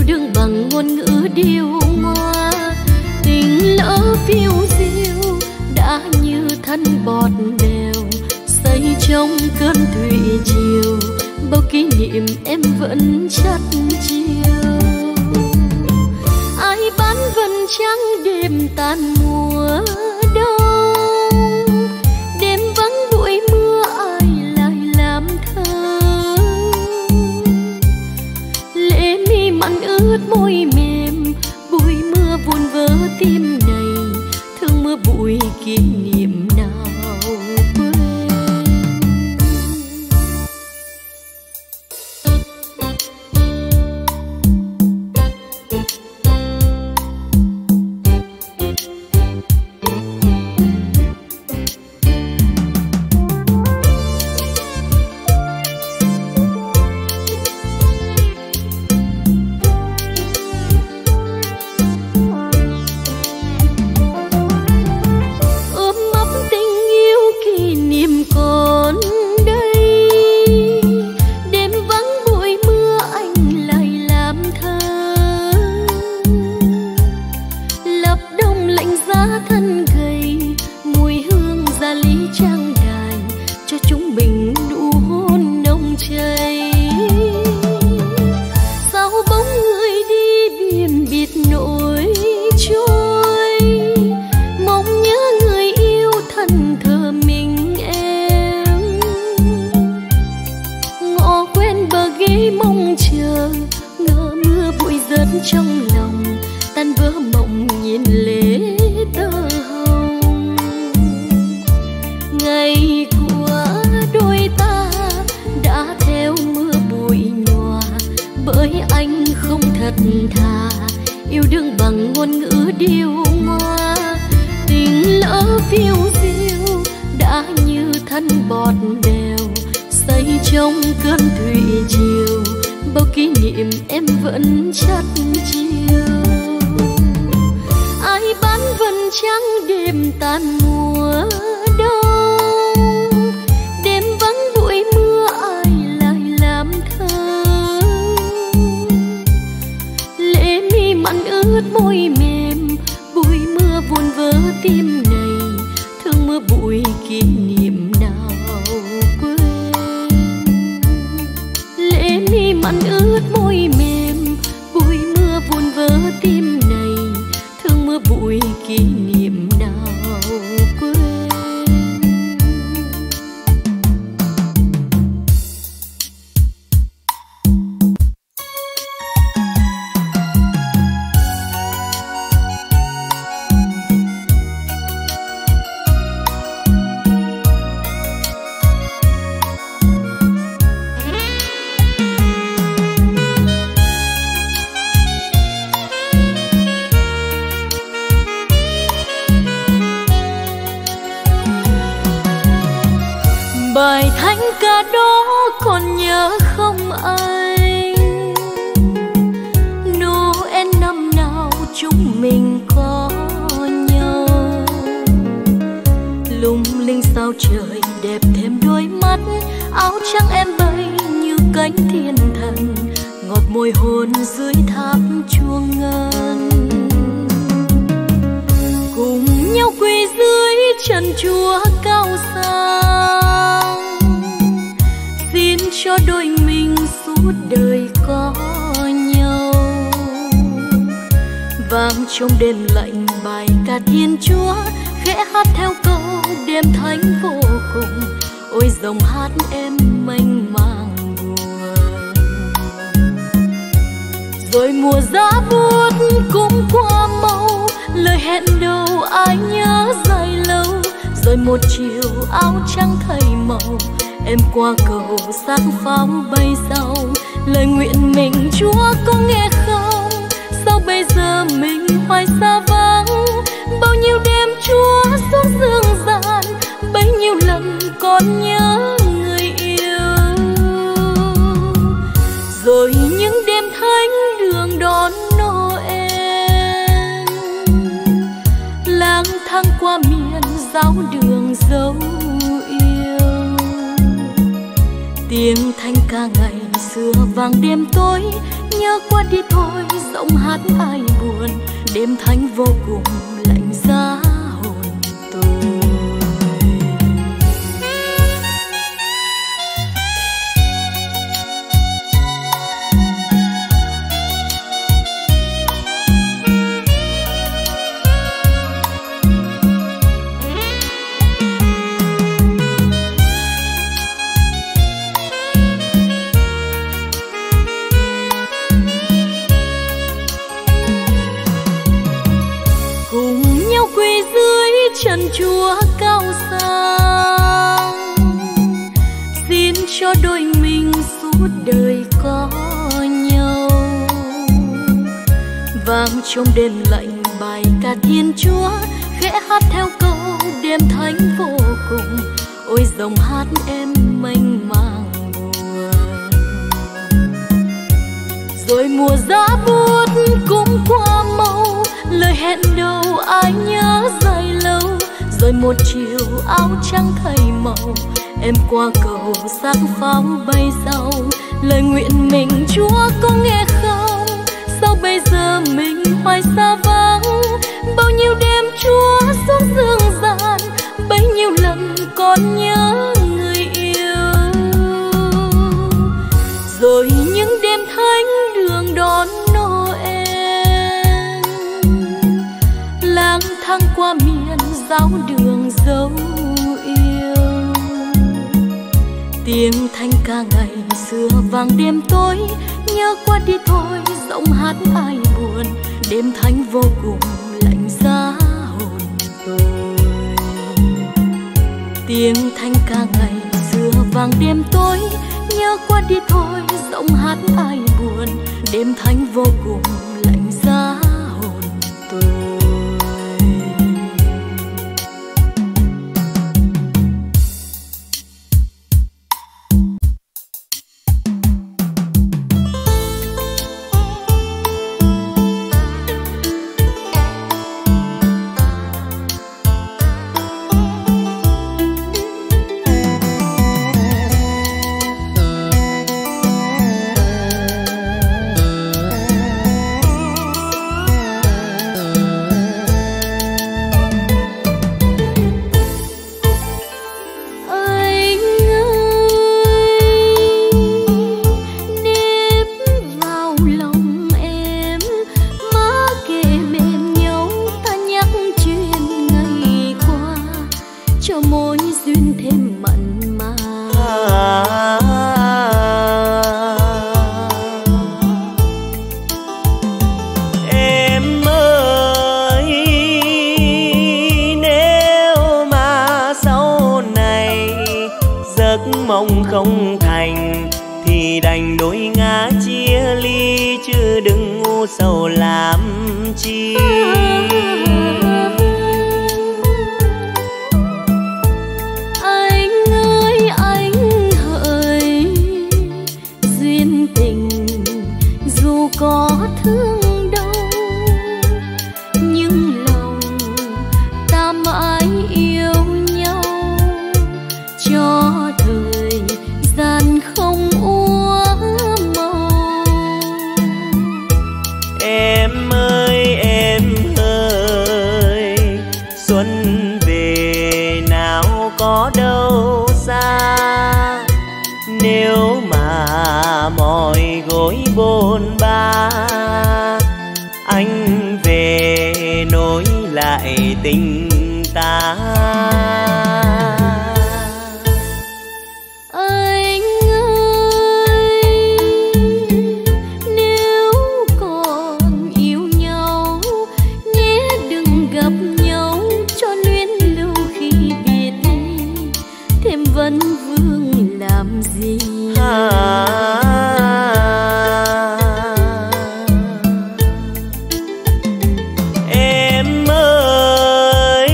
đương bằng ngôn ngữ điêu ngoa, tình lỡ phiêu diêu đã như thân bọt bèo xây trong cơn thủy triều, bao kỷ niệm em vẫn chắt chiêu. Ai bán vầng trăng đêm tàn mùa đông, đêm vắng bụi mưa ai lại làm thơ, lệ mi mặn ướt môi mềm, bụi mưa vun vỡ tim này, thương mưa bụi kỷ niệm nào quên. Trong lòng tan vỡ mộng nhìn lệ tơ hồng, ngày của đôi ta đã theo mưa bụi nhòa, bởi anh không thật thà yêu đương bằng ngôn ngữ điêu ngoa, tình lỡ phiêu diêu đã như thân bọt bèo xây trong cơn thủy triều, bao kỷ niệm em vẫn chắt chiêu. Ai bán vầng trăng đêm tàn mùa đông, đêm vắng bụi mưa ai lại làm thơ, lệ mi mặn ướt môi mềm, bụi mưa vun vỡ tim này, thương mưa bụi kỷ niệm nào quên. Lệ mi mặn ướt môi mềm, bụi mưa vun vỡ tim này, thương mưa bụi kỷ niệm nào quên. Bài thánh ca đó còn nhớ không anh? Noel năm nào chúng mình có nhau, lung linh sao trời đẹp thêm đôi mắt, áo trắng em bay như cánh thiên thần, ngọt môi hôn dưới tháp chuông ngân, cùng nhau quỳ dưới chân Chúa cao sang, xin cho đôi mình suốt đời có nhau. Vang trong đêm lạnh bài ca Thiên Chúa, khẽ hát theo câu đêm thánh vô cùng, ôi dòng hát em mênh mang buồn. Rồi mùa giá buốt cũng qua mau, lời hẹn đầu ai nhớ dài lâu, rồi một chiều áo trắng thay màu, em qua cầu sáng pháo bay sau, lời nguyện mình Chúa có nghe không? Sao bây giờ mình hoài xa vắng, bao nhiêu đêm Chúa xuống dương gian, bấy nhiêu lần còn nhớ người yêu. Rồi những đêm thánh đường đón Noel, lang thang qua miền giáo đường dấu yêu, tiếng thanh ca ngày xưa vang đêm tối, nhớ qua đi thôi, giọng hát ai buồn, đêm thanh vô cùng lạnh giá hồn tôi. Chân Chúa cao sang, xin cho đôi mình suốt đời có nhau. Vang trong đêm lạnh bài ca Thiên Chúa, khẽ hát theo câu đêm thánh vô cùng. Ôi dòng hát em mênh mang buồn. Rồi mùa giá buốt cũng qua mau, lời hẹn đầu ai nhớ dài lâu. Rồi một chiều áo trắng thay màu, em qua cầu sắc pháo bay sau. Lời nguyện mình Chúa có nghe không? Sao bây giờ mình hoài xa vắng? Bao nhiêu đêm Chúa xuống dương gian, bấy nhiêu lần còn nhớ người yêu. Rồi những đêm thánh đường đón Noel, lang thang qua miền giáo đường dấu yêu. Tiếng thanh ca ngày xưa vang đêm tối, nhớ qua đi thôi, giọng hát ai buồn, đêm thanh vô cùng lạnh giá hồn tôi. Tiếng thanh ca ngày xưa vang đêm tối, nhớ qua đi thôi, giọng hát ai buồn, đêm thanh vô cùng lạnh giá hồn tôi. Không thành thì đành đôi ngã chia ly, chứ đừng ngu sầu làm chi. Anh ơi anh hỡi, duyên tình dù có thương đâu, nhưng lòng ta mãi yêu nhau. Cho thời gian không úa màu. Em ơi, xuân về nào có đâu xa. Nếu mà mỏi gối bôn ba, anh về nối lại tình ta. Em ơi,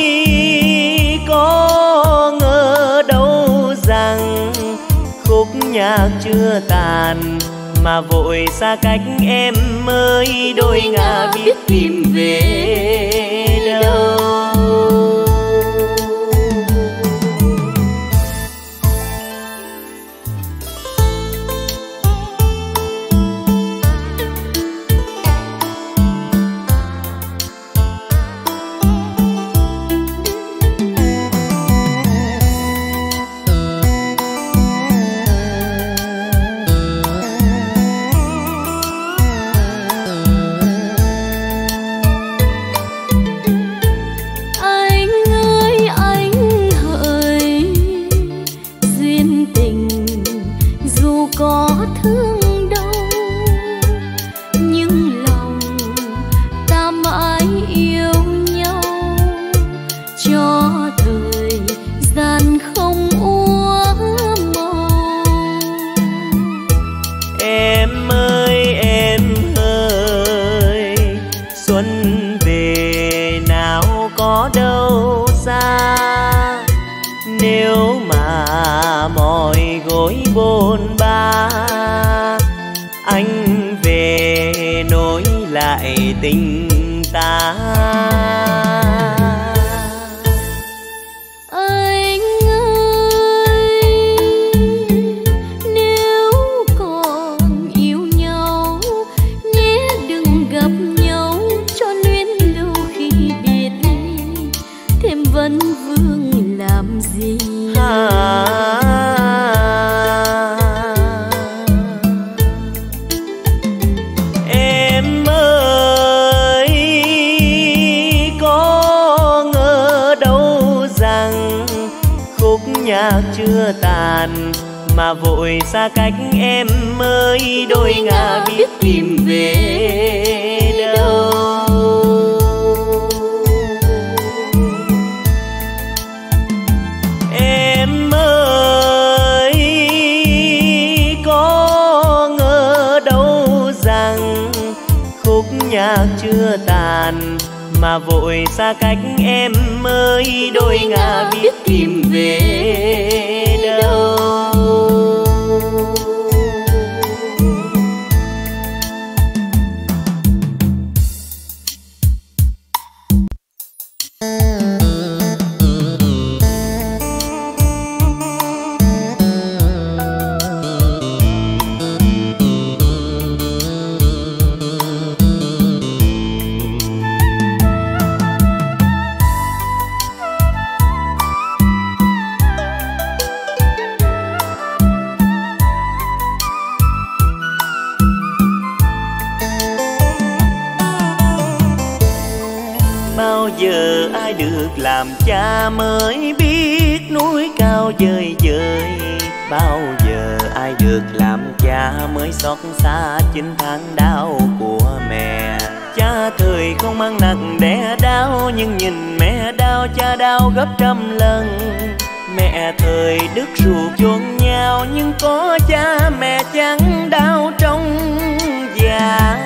có ngờ đâu rằng khúc nhạc chưa tàn mà vội xa cách em ơi, đôi ngả biết tìm về đâu. Nếu mà mọi gối bôn ba, anh về nối lại tình ta. Anh ơi, nếu còn yêu nhau, nhé đừng gặp nhau cho luyến lưu khi biệt ly, thêm vấn vương làm gì. Em ơi, có ngờ đâu rằng khúc nhạc chưa tàn mà vội xa cách em ơi, đôi ngả biết tìm về đâu. Em ơi, có ngờ đâu rằng khúc nhạc chưa tàn mà vội xa cách em ơi, đôi ngả biết tìm về đâu. Bao giờ ai được làm cha mới biết núi cao dơi dơi, bao giờ ai được làm cha mới xót xa 9 tháng đau của mẹ. Cha thời không mang nặng đẻ đau, nhưng nhìn mẹ đau cha đau gấp trăm lần. Mẹ thời đứt ruột chôn nhau, nhưng có cha mẹ chẳng đau trong già.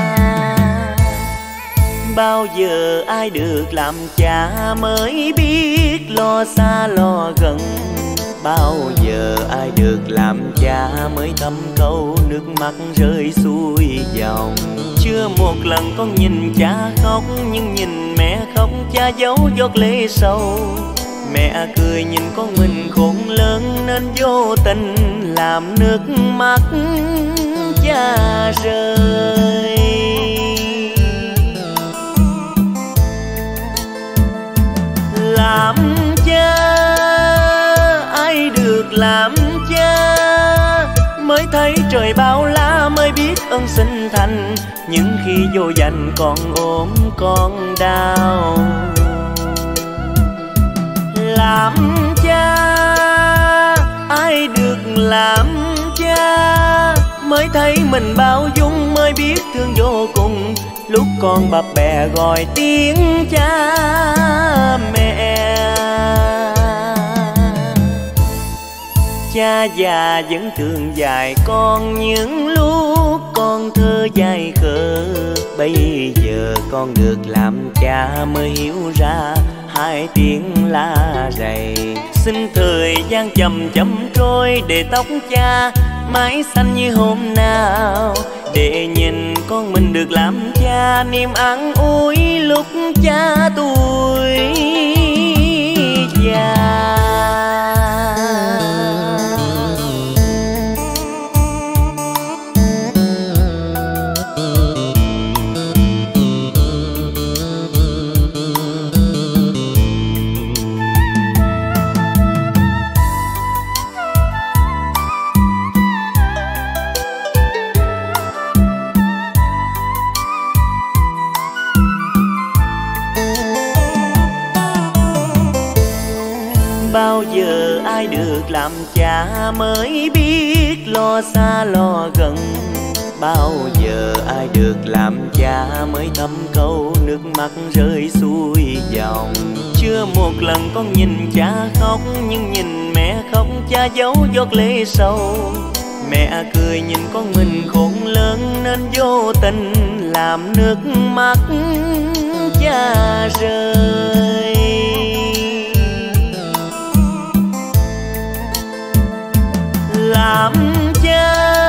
Bao giờ ai được làm cha mới biết lo xa lo gần, bao giờ ai được làm cha mới thấm câu nước mắt rơi xuôi dòng. Chưa một lần con nhìn cha khóc, nhưng nhìn mẹ khóc cha giấu giọt lệ sâu. Mẹ cười nhìn con mình khôn lớn nên vô tình làm nước mắt cha rơi. Làm cha, ai được làm cha mới thấy trời bao la, mới biết ơn sinh thành. Nhưng khi vô danh còn ốm con đau. Làm cha, ai được làm cha mới thấy mình bao dung, mới biết thương vô cùng. Lúc con bập bẹ gọi tiếng cha mẹ, cha già vẫn thương dạy con những lúc con thơ dại khờ. Bây giờ con được làm cha mới hiểu ra hai tiếng la rầy. Xin thời gian chậm chậm trôi để tóc cha mãi xanh như hôm nào, để nhìn con mình được làm cha niềm an ủi lúc cha tuổi già. Bao giờ ai được làm cha mới biết lo xa lo gần, bao giờ ai được làm cha mới thấm câu nước mắt rơi xuôi dòng. Chưa một lần con nhìn cha khóc, nhưng nhìn mẹ khóc cha giấu giọt lệ sâu. Mẹ cười nhìn con mình khôn lớn nên vô tình làm nước mắt cha rơi. làm cha,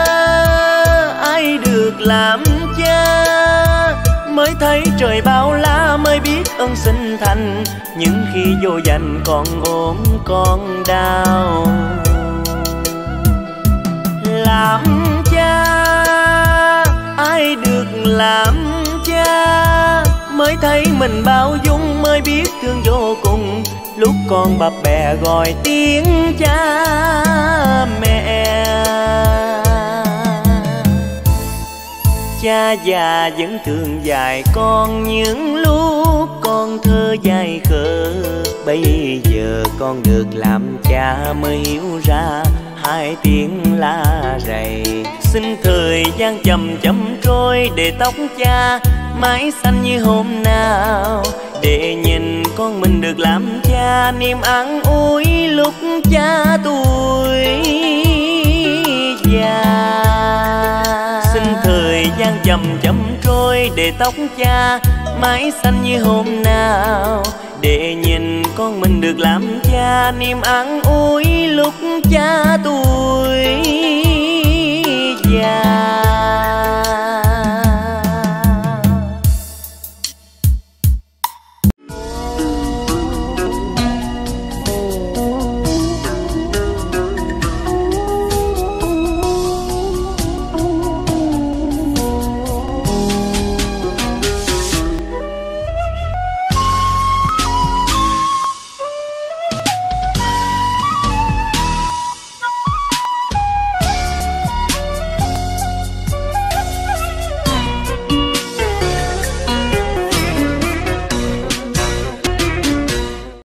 ai được làm cha mới thấy trời bao la, mới biết ơn sinh thành. Nhưng khi vô danh còn ôm con đau. Làm cha, ai được làm cha mới thấy mình bao dung, mới biết thương vô cùng. Lúc con bập bẹ gọi tiếng cha mẹ, cha già vẫn thương dạy con những lúc con thơ dại khờ. Bây giờ con được làm cha mới hiểu ra hai tiếng la rầy. Xin thời gian chậm chậm trôi để tóc cha mãi xanh như hôm nào, để nhìn con mình được làm cha niềm an ủi lúc cha tuổi già. Xin thời gian chậm chậm trôi để tóc cha mãi xanh như hôm nào, để nhìn con mình được làm cha niềm an ủi lúc cha tuổi